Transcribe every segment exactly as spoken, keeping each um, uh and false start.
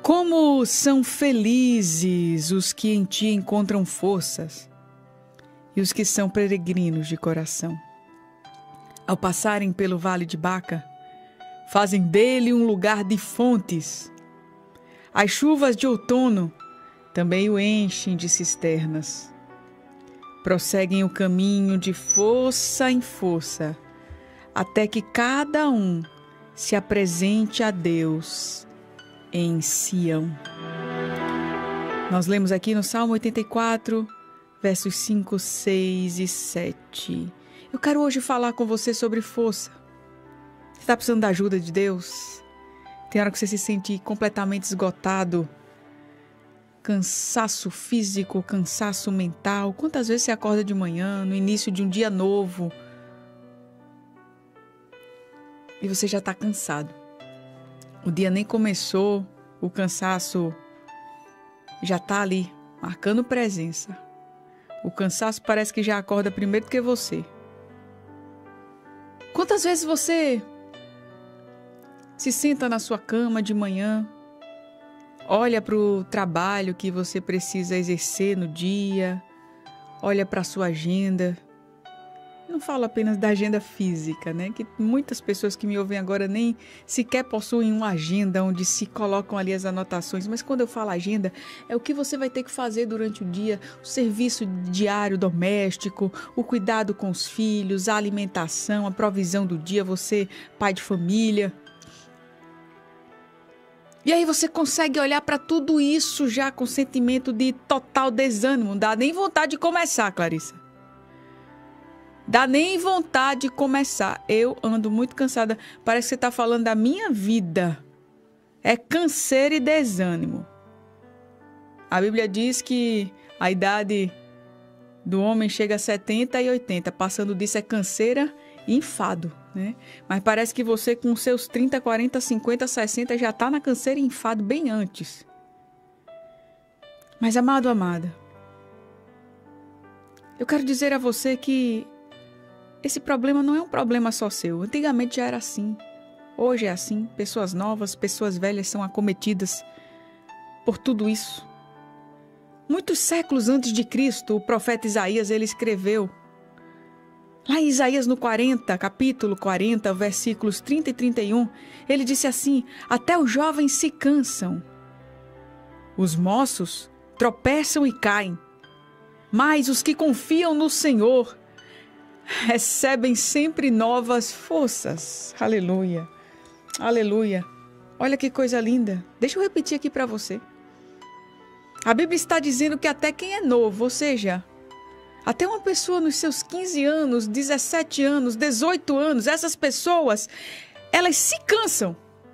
Como são felizes os que em ti encontram forças e os que são peregrinos de coração. Ao passarem pelo vale de Baca, fazem dele um lugar de fontes. As chuvas de outono também o enchem de cisternas. Prosseguem o caminho de força em força, até que cada um se apresente a Deus em Sião. Nós lemos aqui no Salmo oitenta e quatro, versos cinco, seis e sete. Eu quero hoje falar com você sobre força. Você está precisando da ajuda de Deus? Tem hora que você se sente completamente esgotado, cansaço físico, cansaço mental. Quantas vezes você acorda de manhã, no início de um dia novo, e você já está cansado? O dia nem começou, o cansaço já está ali, marcando presença. O cansaço parece que já acorda primeiro do que você. Quantas vezes você se senta na sua cama de manhã, olha para o trabalho que você precisa exercer no dia, olha para a sua agenda. Não falo apenas da agenda física, né? Que muitas pessoas que me ouvem agora nem sequer possuem uma agenda onde se colocam ali as anotações. Mas quando eu falo agenda, é o que você vai ter que fazer durante o dia, o serviço diário doméstico, o cuidado com os filhos, a alimentação, a provisão do dia, você, pai de família. E aí você consegue olhar para tudo isso já com sentimento de total desânimo. Não dá nem vontade de começar, Clarissa. Dá nem vontade de começar. Eu ando muito cansada. Parece que você está falando da minha vida. É canseira e desânimo. A Bíblia diz que a idade do homem chega a setenta e oitenta. Passando disso é canseira e enfado, né? Mas parece que você com seus trinta, quarenta, cinquenta, sessenta já está na canseira e enfado bem antes. Mas amado, amada, eu quero dizer a você que esse problema não é um problema só seu. Antigamente já era assim. Hoje é assim. Pessoas novas, pessoas velhas são acometidas por tudo isso. Muitos séculos antes de Cristo, o profeta Isaías, ele escreveu, lá em Isaías no quarenta, capítulo quarenta, versículos trinta e trinta e um, ele disse assim: até os jovens se cansam, os moços tropeçam e caem, mas os que confiam no Senhor recebem sempre novas forças. Aleluia, aleluia. Olha que coisa linda. Deixa eu repetir aqui para você. A Bíblia está dizendo que até quem é novo, ou seja, até uma pessoa nos seus quinze anos, dezessete anos, dezoito anos, essas pessoas, elas se cansam.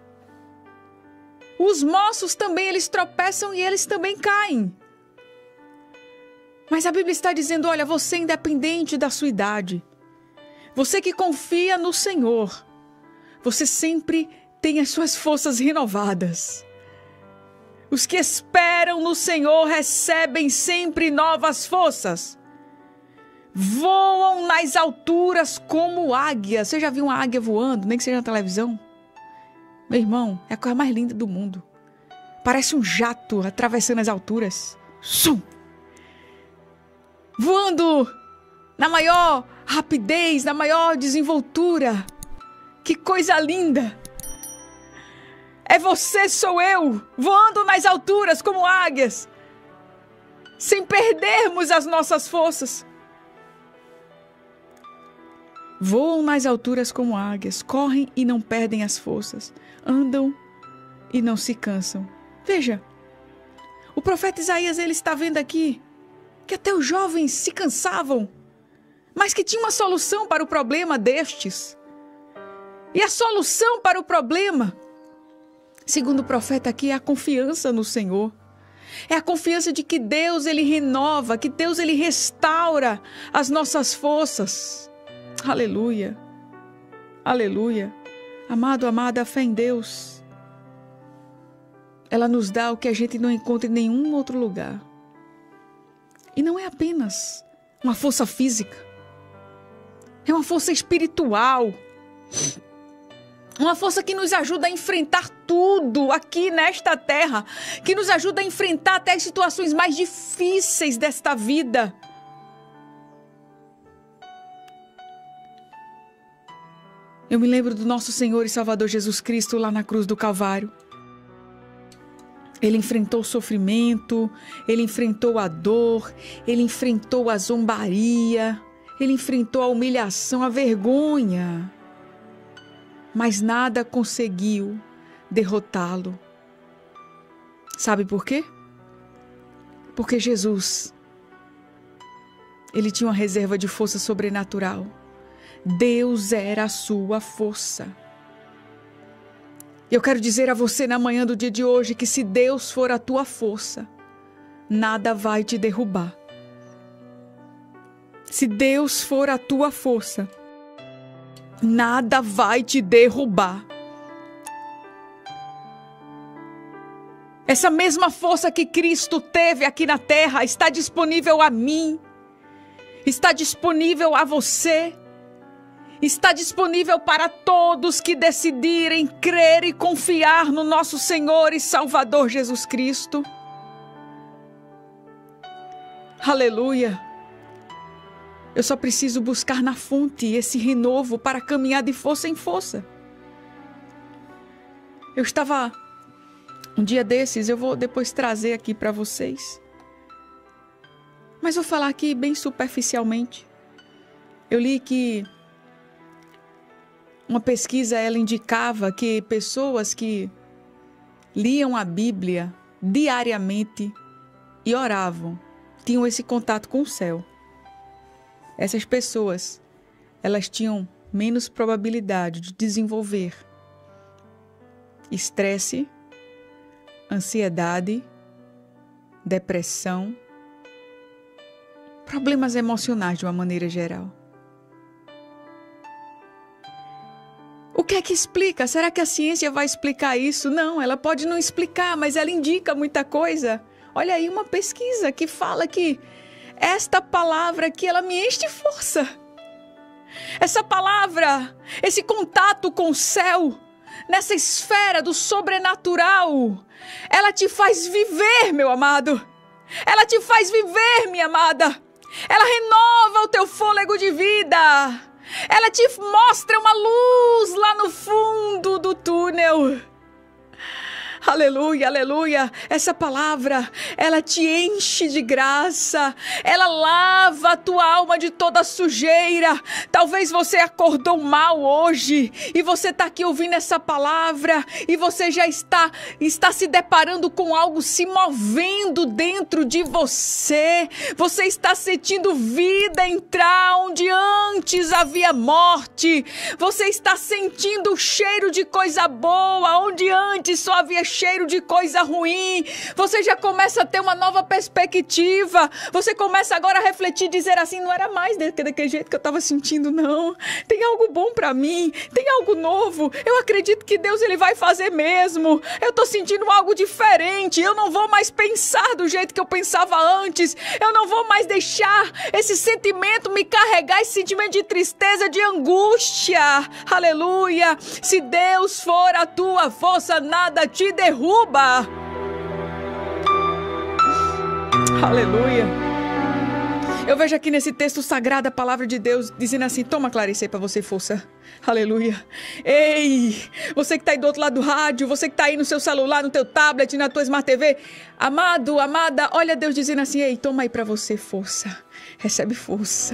Os moços também, eles tropeçam e eles também caem. Mas a Bíblia está dizendo, olha, você independente da sua idade, você que confia no Senhor, você sempre tem as suas forças renovadas. Os que esperam no Senhor recebem sempre novas forças. Voam nas alturas como águias. Você já viu uma águia voando, nem que seja na televisão? Meu irmão, é a coisa mais linda do mundo. Parece um jato atravessando as alturas. Sum! Voando na maior rapidez, na maior desenvoltura. Que coisa linda! É você, sou eu, voando nas alturas como águias, sem perdermos as nossas forças. Voam nas alturas como águias, correm e não perdem as forças, andam e não se cansam. Veja, o profeta Isaías, ele está vendo aqui que até os jovens se cansavam, mas que tinha uma solução para o problema destes. E a solução para o problema, segundo o profeta aqui, é a confiança no Senhor. É a confiança de que Deus, ele renova, que Deus, ele restaura as nossas forças. Aleluia, aleluia. Amado, amada, a fé em Deus, ela nos dá o que a gente não encontra em nenhum outro lugar. E não é apenas uma força física, é uma força espiritual, uma força que nos ajuda a enfrentar tudo aqui nesta terra, que nos ajuda a enfrentar até as situações mais difíceis desta vida. Eu me lembro do nosso Senhor e Salvador Jesus Cristo lá na cruz do Calvário. Ele enfrentou o sofrimento, ele enfrentou a dor, ele enfrentou a zombaria, ele enfrentou a humilhação, a vergonha. Mas nada conseguiu derrotá-lo. Sabe por quê? Porque Jesus, ele tinha uma reserva de força sobrenatural. Deus era a sua força. E eu quero dizer a você na manhã do dia de hoje que se Deus for a tua força, nada vai te derrubar. Se Deus for a tua força, nada vai te derrubar. Essa mesma força que Cristo teve aqui na terra está disponível a mim, está disponível a você, está disponível para todos que decidirem crer e confiar no nosso Senhor e Salvador Jesus Cristo. Aleluia! Eu só preciso buscar na fonte esse renovo para caminhar de força em força. Eu estava, um dia desses, eu vou depois trazer aqui para vocês. Mas vou falar aqui bem superficialmente. Eu li que uma pesquisa, ela indicava que pessoas que liam a Bíblia diariamente e oravam, tinham esse contato com o céu. Essas pessoas, elas tinham menos probabilidade de desenvolver estresse, ansiedade, depressão, problemas emocionais de uma maneira geral. O que é que explica? Será que a ciência vai explicar isso? Não, ela pode não explicar, mas ela indica muita coisa. Olha aí uma pesquisa que fala que esta palavra aqui, ela me enche de força. Essa palavra, esse contato com o céu, nessa esfera do sobrenatural, ela te faz viver, meu amado. Ela te faz viver, minha amada. Ela renova o teu fôlego de vida. Ela te mostra uma luz lá no fundo do túnel. Aleluia, aleluia. Essa palavra, ela te enche de graça. Ela lava a tua alma de toda sujeira. Talvez você acordou mal hoje e você está aqui ouvindo essa palavra e você já está, está se deparando com algo se movendo dentro de você. Você está sentindo vida entrar onde antes havia morte. Você está sentindo o cheiro de coisa boa onde antes só havia cheiro de coisa ruim. Você já começa a ter uma nova perspectiva. Você começa agora a refletir e dizer assim, não era mais daquele jeito que eu estava sentindo, não. Tem algo bom para mim, tem algo novo. Eu acredito que Deus, ele vai fazer mesmo. Eu estou sentindo algo diferente. Eu não vou mais pensar do jeito que eu pensava antes. Eu não vou mais deixar esse sentimento me carregar, esse sentimento de tristeza, de angústia. Aleluia. Se Deus for a tua força, nada te derruba. Aleluia. Eu vejo aqui nesse texto sagrado a palavra de Deus dizendo assim, toma, Clarice, aí pra você força. Aleluia. Ei, você que tá aí do outro lado do rádio, você que tá aí no seu celular, no teu tablet, na tua Smart T V, amado, amada, olha Deus dizendo assim, ei, toma aí pra você força. Recebe força.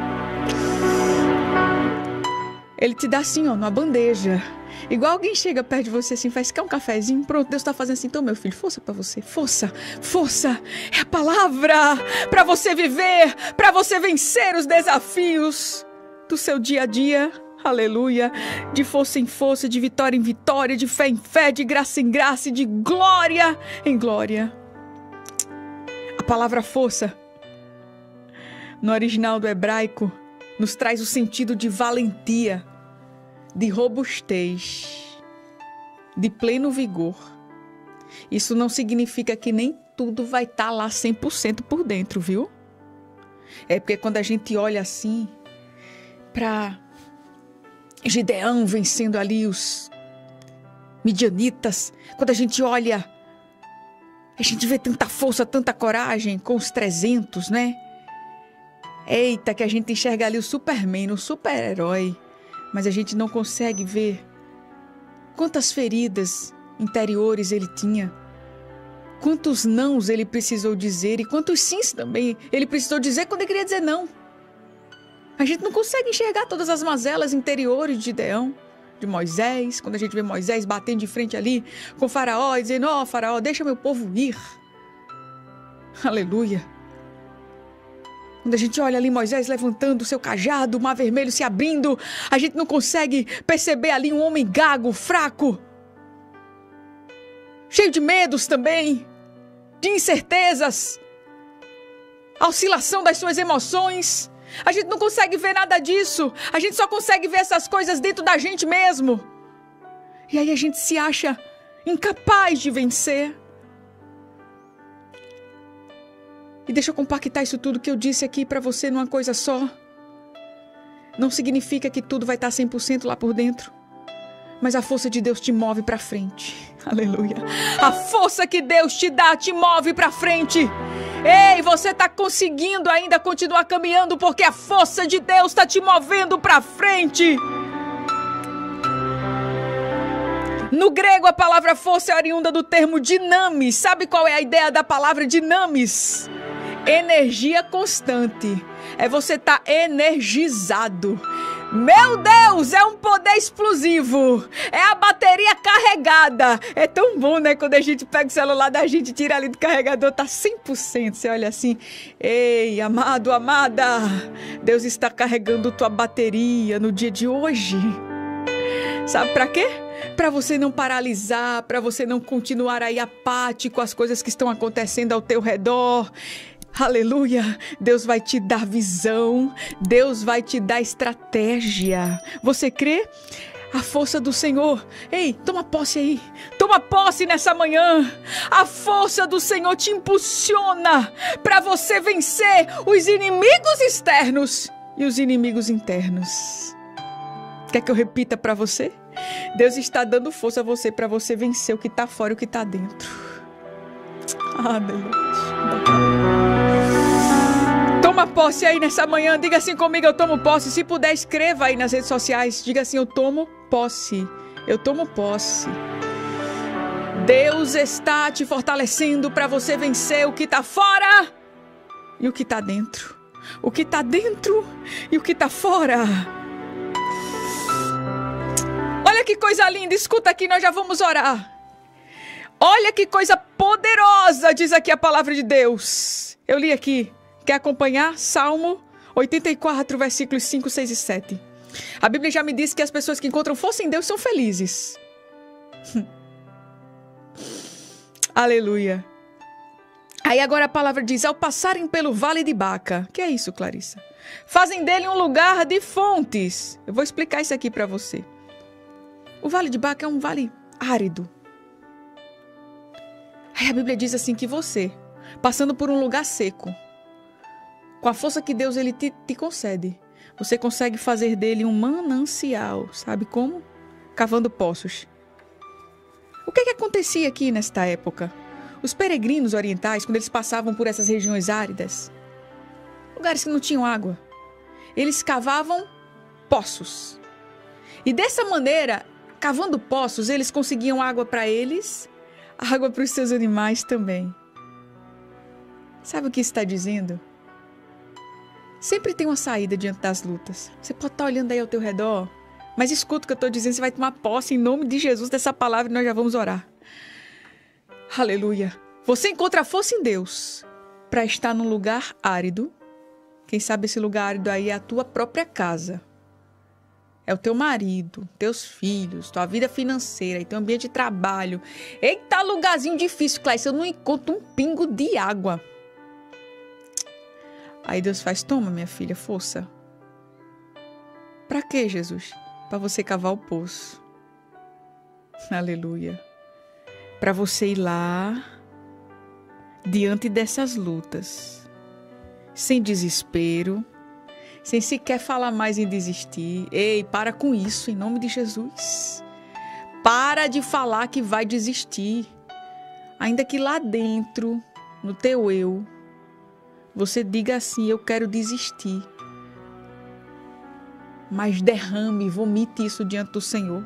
Ele te dá assim, ó, numa bandeja. Igual alguém chega perto de você assim, faz, quer um cafezinho? Pronto, Deus está fazendo assim, então meu filho, força para você, força, força, é a palavra para você viver, para você vencer os desafios do seu dia a dia, aleluia, de força em força, de vitória em vitória, de fé em fé, de graça em graça, de glória em glória. A palavra força, no original do hebraico, nos traz o sentido de valentia, de robustez, de pleno vigor. Isso não significa que nem tudo vai estar lá cem por cento por dentro, viu? É porque quando a gente olha assim para Gideão vencendo ali os, midianitas, quando a gente olha, a gente vê tanta força, tanta coragem com os trezentos, né? Eita, que a gente enxerga ali o Superman, o super-herói, mas a gente não consegue ver quantas feridas interiores ele tinha, quantos nãos ele precisou dizer e quantos sims também ele precisou dizer quando ele queria dizer não. A gente não consegue enxergar todas as mazelas interiores de Gideão, de Moisés, quando a gente vê Moisés batendo de frente ali com o faraó e dizendo: ó, faraó, deixa meu povo ir. Aleluia. Quando a gente olha ali Moisés levantando o seu cajado, o mar vermelho se abrindo, a gente não consegue perceber ali um homem gago, fraco, cheio de medos também, de incertezas, a oscilação das suas emoções. A gente não consegue ver nada disso. A gente só consegue ver essas coisas dentro da gente mesmo. E aí a gente se acha incapaz de vencer. E deixa eu compactar isso tudo que eu disse aqui para você numa coisa só. Não significa que tudo vai estar cem por cento lá por dentro. Mas a força de Deus te move para frente. Aleluia. A força que Deus te dá te move para frente. Ei, você está conseguindo ainda continuar caminhando porque a força de Deus está te movendo para frente. No grego, a palavra força é oriunda do termo dinamis. Sabe qual é a ideia da palavra dinamis? Energia constante. É você estar energizado. Meu Deus, é um poder explosivo. É a bateria carregada. É tão bom, né? Quando a gente pega o celular da gente, tira ali do carregador, tá cem por cento. Você olha assim: ei, amado, amada, Deus está carregando tua bateria no dia de hoje. Sabe pra quê? Para você não paralisar, para você não continuar aí apático com as coisas que estão acontecendo ao teu redor. Aleluia, Deus vai te dar visão, Deus vai te dar estratégia. Você crê? A força do Senhor. Ei, toma posse aí, toma posse nessa manhã. A força do Senhor te impulsiona para você vencer os inimigos externos e os inimigos internos. Quer que eu repita para você? Deus está dando força a você para você vencer o que está fora e o que está dentro. Ah, Deus. Toma posse aí nessa manhã. Diga assim comigo: eu tomo posse. Se puder, escreva aí nas redes sociais. Diga assim: eu tomo posse. Eu tomo posse. Deus está te fortalecendo para você vencer o que está fora e o que está dentro. O que está dentro e o que está fora. Olha que coisa linda. Escuta aqui, nós já vamos orar. Olha que coisa poderosa, diz aqui a palavra de Deus. Eu li aqui. Quer acompanhar? Salmo oitenta e quatro, versículos cinco, seis e sete. A Bíblia já me disse que as pessoas que encontram força em Deus são felizes. Aleluia. Aí agora a palavra diz: ao passarem pelo vale de Baca. Que é isso, Clarissa? Fazem dele um lugar de fontes. Eu vou explicar isso aqui para você. O vale de Baca é um vale árido. Aí a Bíblia diz assim que você, passando por um lugar seco, com a força que Deus ele te, te concede, você consegue fazer dele um manancial. Sabe como? Cavando poços. O que que acontecia aqui nesta época? Os peregrinos orientais, quando eles passavam por essas regiões áridas, lugares que não tinham água, eles cavavam poços. E dessa maneira, cavando poços, eles conseguiam água para eles, água para os seus animais também. Sabe o que isso está dizendo? Sempre tem uma saída diante das lutas. Você pode estar olhando aí ao teu redor, mas escuta o que eu estou dizendo. Você vai tomar posse em nome de Jesus dessa palavra e nós já vamos orar. Aleluia. Você encontra força em Deus para estar num lugar árido. Quem sabe esse lugar árido aí é a tua própria casa. É o teu marido, teus filhos, tua vida financeira e teu ambiente de trabalho. Eita, lugarzinho difícil, Clarice, eu não encontro um pingo de água. Aí Deus faz: toma, minha filha, força. Para quê, Jesus? Para você cavar o poço. Aleluia. Para você ir lá, diante dessas lutas, sem desespero, sem sequer falar mais em desistir. Ei, para com isso, em nome de Jesus. Para de falar que vai desistir. Ainda que lá dentro, no teu eu, você diga assim, eu quero desistir. Mas derrame, vomite isso diante do Senhor.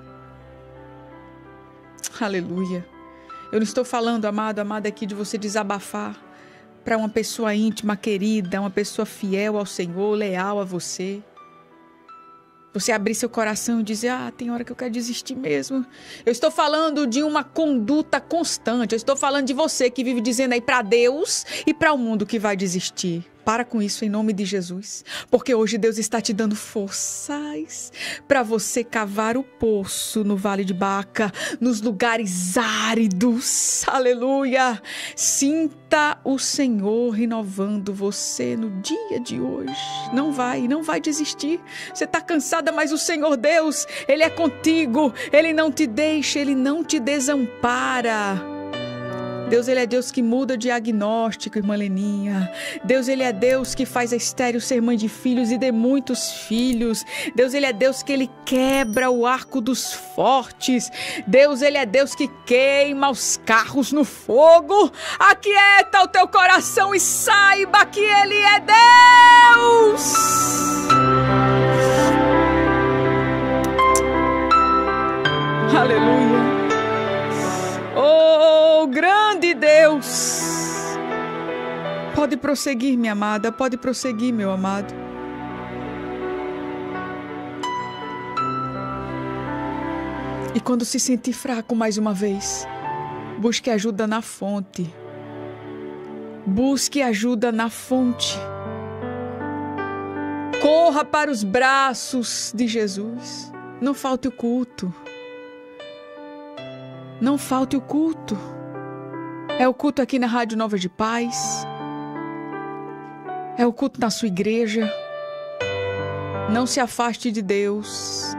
Aleluia. Eu não estou falando, amado, amada, aqui de você desabafar para uma pessoa íntima, querida, uma pessoa fiel ao Senhor, leal a você. Você abrir seu coração e dizer, ah, tem hora que eu quero desistir mesmo. Eu estou falando de uma conduta constante. Eu estou falando de você que vive dizendo aí para Deus e para o mundo que vai desistir. Para com isso em nome de Jesus. Porque hoje Deus está te dando forças para você cavar o poço no Vale de Baca, nos lugares áridos. Aleluia! Sinta o Senhor renovando você no dia de hoje. Não vai, não vai desistir. Você está cansada, mas o Senhor Deus, Ele é contigo. Ele não te deixa, Ele não te desampara. Deus, Ele é Deus que muda diagnóstico, irmã Leninha. Deus, Ele é Deus que faz a estéril ser mãe de filhos e de muitos filhos. Deus, Ele é Deus que Ele quebra o arco dos fortes. Deus, Ele é Deus que queima os carros no fogo. Aquieta o teu coração e saiba que Ele é Deus. Aleluia. Oh, grande Deus! Pode prosseguir, minha amada, pode prosseguir, meu amado. E quando se sentir fraco mais uma vez, busque ajuda na fonte. Busque ajuda na fonte. Corra para os braços de Jesus. Não falte o culto. Não falte o culto. É o culto aqui na Rádio Nova de Paz. É o culto na sua igreja. Não se afaste de Deus.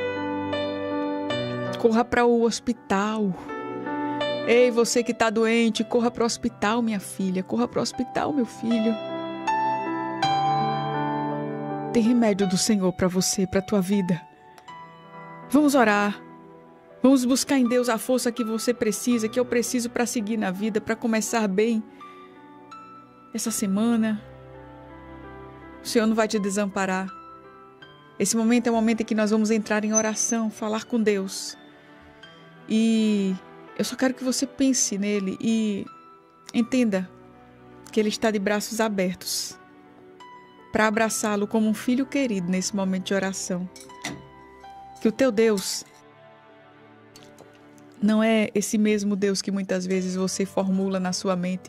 Corra para o hospital. Ei, você que está doente, corra para o hospital, minha filha. Corra para o hospital, meu filho. Tem remédio do Senhor para você, para a tua vida. Vamos orar. Vamos buscar em Deus a força que você precisa, que eu preciso para seguir na vida, para começar bem essa semana. O Senhor não vai te desamparar. Esse momento é o momento em que nós vamos entrar em oração, falar com Deus. E eu só quero que você pense nele e entenda que Ele está de braços abertos para abraçá-lo como um filho querido nesse momento de oração. Que o teu Deus não é esse mesmo Deus que muitas vezes você formula na sua mente.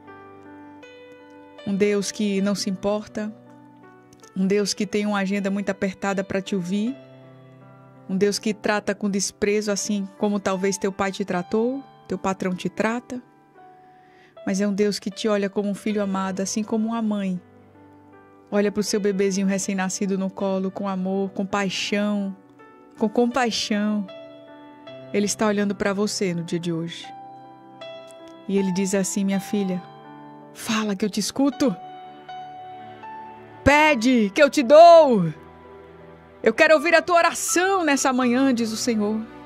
Um Deus que não se importa. Um Deus que tem uma agenda muito apertada para te ouvir. Um Deus que trata com desprezo, assim como talvez teu pai te tratou, teu patrão te trata. Mas é um Deus que te olha como um filho amado, assim como uma mãe olha para o seu bebezinho recém-nascido no colo com amor, com paixão, com compaixão. Ele está olhando para você no dia de hoje. E Ele diz assim, minha filha, fala que eu te escuto. Pede que eu te dou. Eu quero ouvir a tua oração nessa manhã, diz o Senhor.